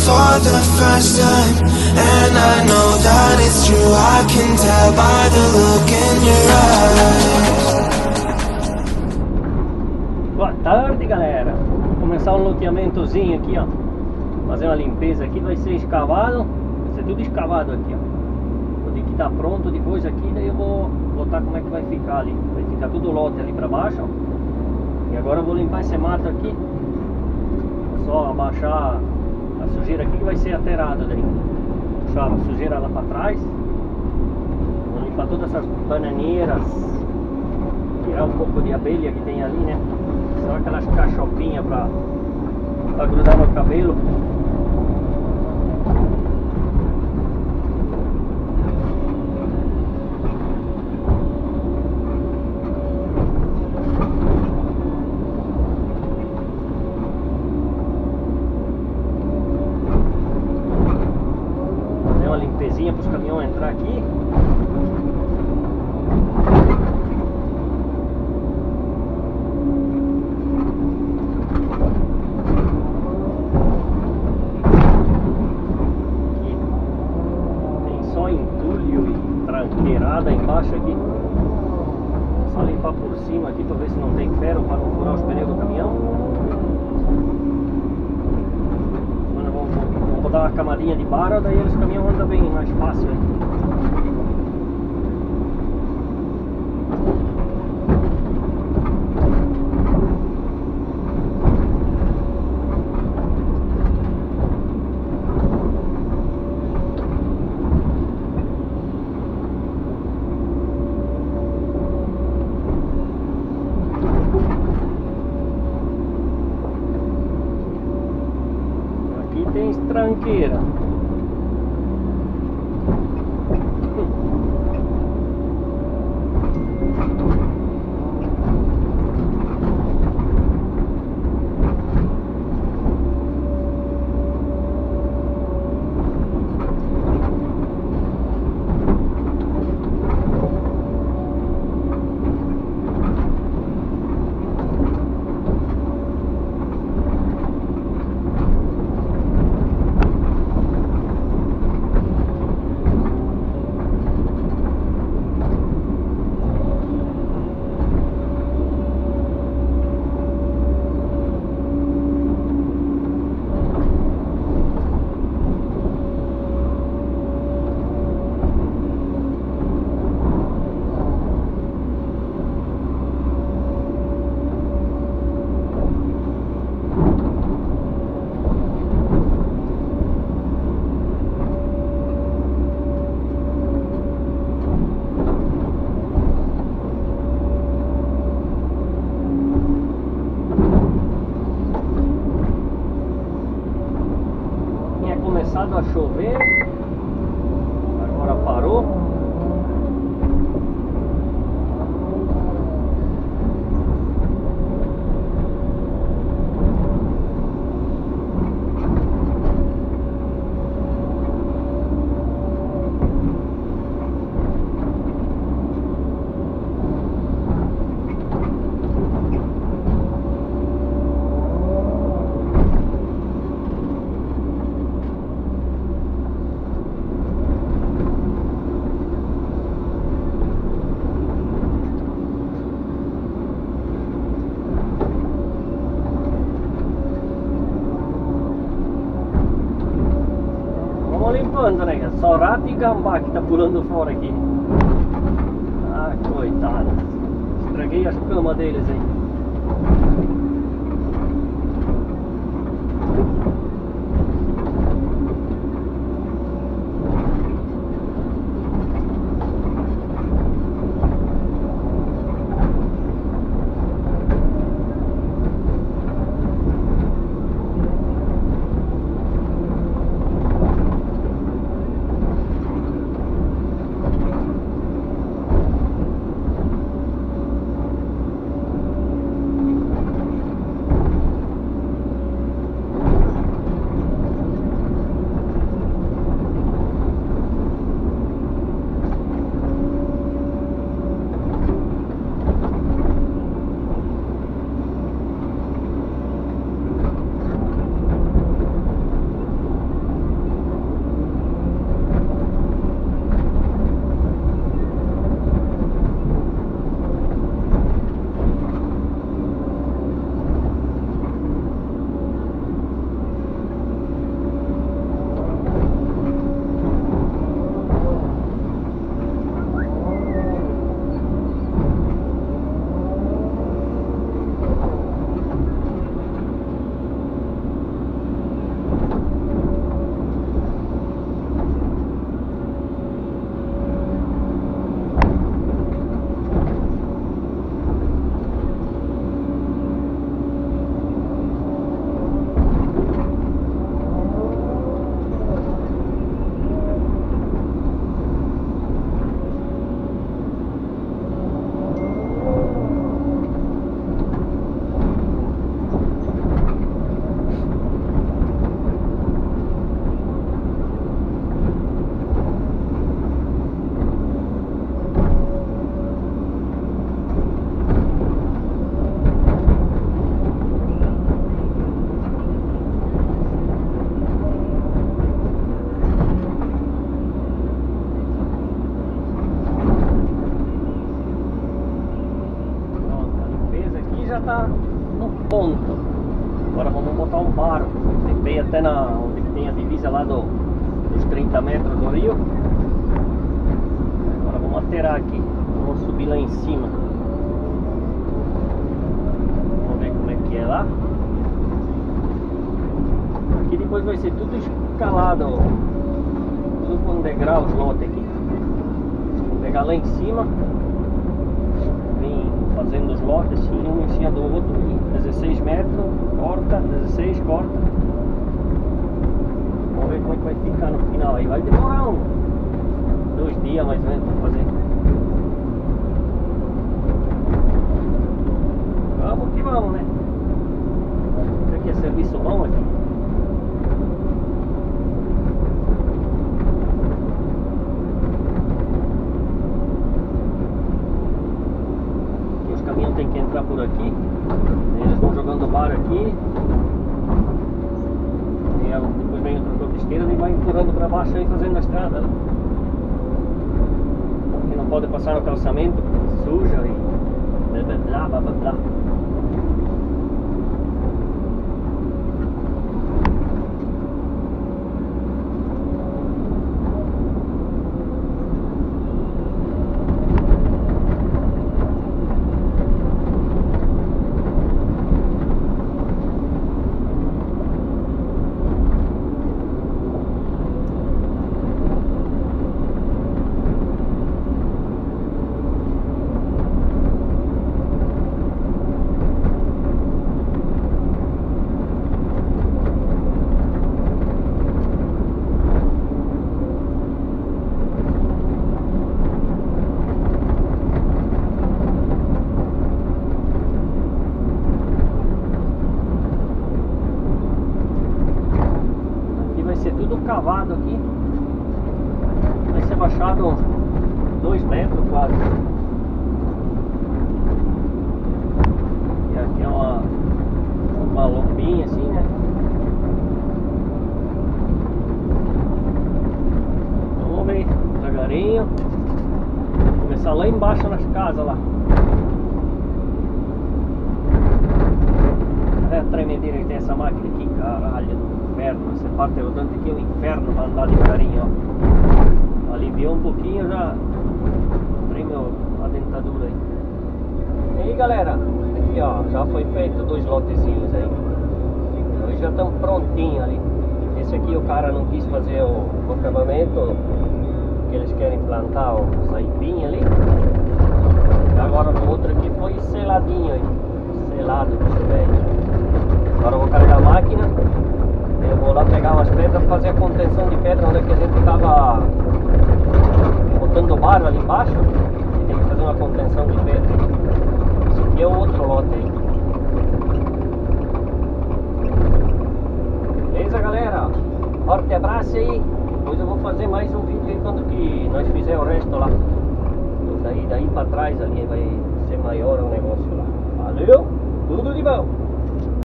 for the first time, and I know that it's true. I can tell by the look in your eyes. Boa tarde, galera. Vou começar um loteamentozinho aqui, ó. Fazer uma limpeza aqui, vai ser escavado. Vai ser tudo escavado aqui, ó. Vou ter que estar pronto depois aqui, daí eu vou botar como é que vai ficar ali. Vai ficar tudo lote ali pra baixo, ó. E agora eu vou limpar esse mato aqui. Só abaixar a sujeira aqui que vai ser aterrada daí. Puxar a sujeira lá pra trás. Vou limpar todas essas bananeiras. Tirar um pouco de abelha que tem ali, né? Só aquelas cachopinhas pra grudar no cabelo. Fazer uma limpezinha para os caminhões entrar aqui. Tranqueirada embaixo aqui. Só limpar por cima aqui para ver se não tem ferro para não furar os pneus do caminhão. Agora vamos botar uma camadinha de barra, daí os caminhões andam bem mais fácil, hein? Tem tranqueira. Começado a chover, agora parou. Limpando, né? Só rato e gambá que tá pulando fora aqui. Ah, coitado. Estraguei as camas deles aí. Agora vamos botar um bar. Limpei até onde tem a divisa lá dos 30 metros do rio. Agora vamos alterar aqui. Vamos subir lá em cima. Vamos ver como é que é lá. Aqui depois vai ser tudo escalado, tudo com degrau, os lotes aqui. Vou pegar lá em cima, vem fazendo os lotes assim, um em cima do outro, 16 metros, corta, 16, corta. Vamos ver como é que vai ficar no final aí. Vai demorar 2 dias mais ou menos para fazer. Vamos que vamos, né? Isso aqui é serviço bom aqui. Os caminhões tem que entrar por aqui. Eles vão jogando bar aqui. E depois vem o trator de esquerda e vai empurrando para baixo aí fazendo a estrada. E não pode passar no calçamento, suja e blá blá blá blá. Cavado aqui, vai ser baixado uns 2 metros quase. E aqui é uma lombinha assim, né? Vamos ver devagarinho. Vou começar lá embaixo nas casas lá. Olha a tremedeira que tem essa máquina aqui, caralho. Essa parte rodante aqui é um inferno para andar devagarinho, ó. Aliviou um pouquinho, já tremeu a dentadura aí. E aí galera, aqui ó, já foi feito 2 lotezinhos aí. Eles já estão prontinhos ali. Esse aqui o cara não quis fazer o acabamento, que eles querem plantar os aipim ali. E agora o outro aqui foi seladinho aí. Selado, velho. Agora eu vou carregar a máquina. Eu vou lá pegar umas pedras, fazer a contenção de pedra onde é que a gente estava botando barro ali embaixo. E tem que fazer uma contenção de pedra. Esse aqui é o outro lote aí. Beleza galera? Forte abraço aí. Depois eu vou fazer mais um vídeo aí quando que nós fizer o resto lá. Daí para trás ali vai ser maior.